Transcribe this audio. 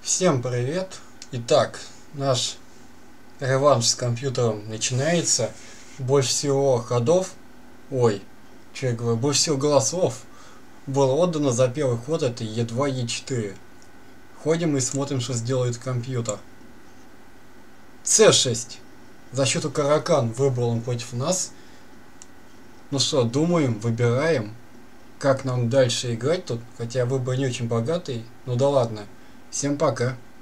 Всем привет! Итак, наш реванш с компьютером начинается. Больше всего ходов, что я говорю, больше всего голосов было отдано за первый ход, это Е2, Е4. Ходим и смотрим, что сделает компьютер. С6. Защиту Каракан выбрал он против нас. Ну что, думаем, выбираем, как нам дальше играть тут. Хотя выбор не очень богатый. Ну да ладно. Всем пока.